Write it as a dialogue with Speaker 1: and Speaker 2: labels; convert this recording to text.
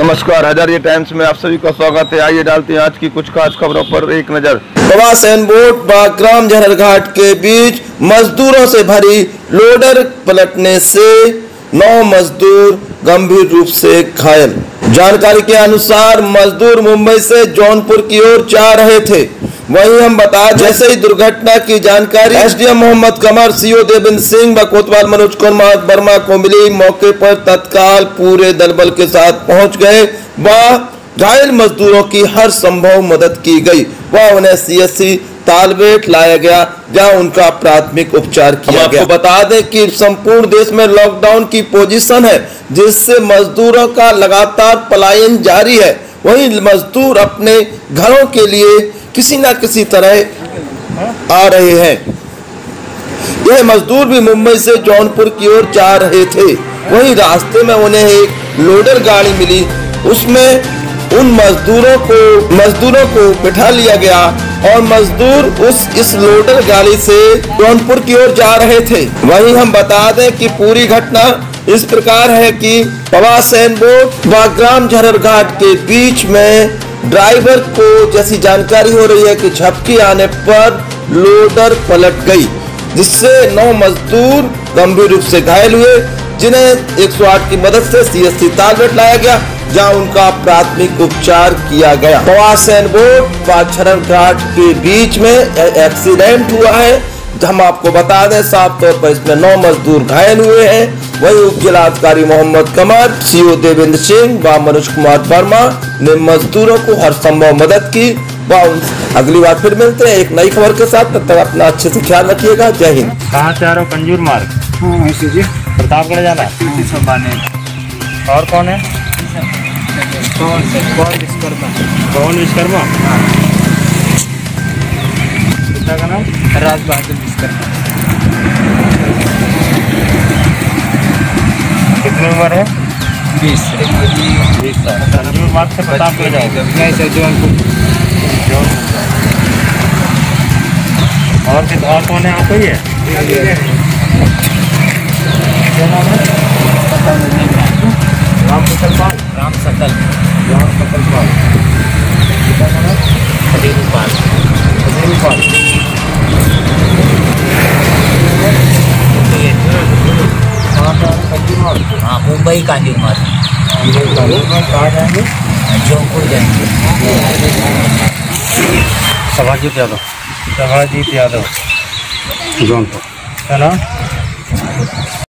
Speaker 1: नमस्कार, हजारिया टाइम्स में आप सभी का स्वागत है। आइए डालते हैं आज की कुछ खास खबरों पर एक नजर।
Speaker 2: पवासैन बोट व ग्राम झररघाट के बीच मजदूरों से भरी लोडर पलटने से 9 मजदूर गंभीर रूप से घायल। जानकारी के अनुसार मजदूर मुंबई से जौनपुर की ओर जा रहे थे। वहीं हम बता जैसे ही दुर्घटना की जानकारी एसडीएम मोहम्मद कमर, सीओ देवेंद्र सिंह व कोतवाल मनोज कुमार वर्मा को मिली, मौके पर तत्काल पूरे दलबल के साथ पहुंच गए व घायल मजदूरों की हर संभव मदद की गई व उन्हें सीएससी तालबेट लाया गया, जहां उनका प्राथमिक उपचार किया गया। आपको बता दें कि संपूर्ण देश में लॉकडाउन की पोजीशन है, जिससे मजदूरों का लगातार पलायन जारी है। वहीं मजदूर अपने घरों के लिए किसी न किसी तरह आ रहे हैं। यह मजदूर भी मुंबई से जौनपुर की ओर जा रहे थे। वहीं रास्ते में उन्हें एक लोडर गाड़ी मिली, उसमें उन मजदूरों को बिठा लिया गया और मजदूर इस लोडर गाड़ी से जौनपुर की ओर जा रहे थे। वहीं हम बता दें कि पूरी घटना इस प्रकार है कि पवासैन बोट व ग्राम झररघाट के बीच में ड्राइवर को जैसी जानकारी हो रही है कि झपकी आने पर लोडर पलट गई, जिससे 9 मजदूर गंभीर रूप से घायल हुए, जिन्हें 108 की मदद से सीएससी तालबेट लाया गया, जहां उनका प्राथमिक उपचार किया गया। पवासैन बोट व झररघाट के बीच में एक्सीडेंट हुआ है। हम आपको बता दें साफ तौर पर इसमें 9 मजदूर घायल हुए हैं। वही उप जिलाधिकारी मोहम्मद कमर, सीओ देवेंद्र सिंह व मनोज कुमार वर्मा ने मजदूरों को हर संभव मदद की। अगली बार फिर मिलते हैं एक नई खबर के साथ। तब तक अपना अच्छे से ख्याल रखिएगा। जय हिंद।
Speaker 3: कहाँ से आ रहे हो? कंजूर मार्ग।
Speaker 4: ऐसे जी
Speaker 3: प्रतापगढ़ जाना है। और कौन है? कौन विश्वकर्मा? पिता का नाम?
Speaker 4: राज बहादुर विश्वकर्मा।
Speaker 3: कितनी उम्र है?
Speaker 4: 20
Speaker 3: साल। कंजूर मार्ग से प्रतापगढ़ जाओगे?
Speaker 4: नहीं सर, जौनपुर।
Speaker 3: और कौन है? आप ही है? क्या नाम है? राम सकल पाल।
Speaker 4: राम सकल
Speaker 3: पाल। पिता का नाम?
Speaker 4: खलील पाल। हाँ, मुंबई कांजूर मार्ग।
Speaker 3: कहाँ जाएंगे?
Speaker 4: जौनपुर जाएंगे।
Speaker 3: सभाजीत यादव। जौनपुर है ना?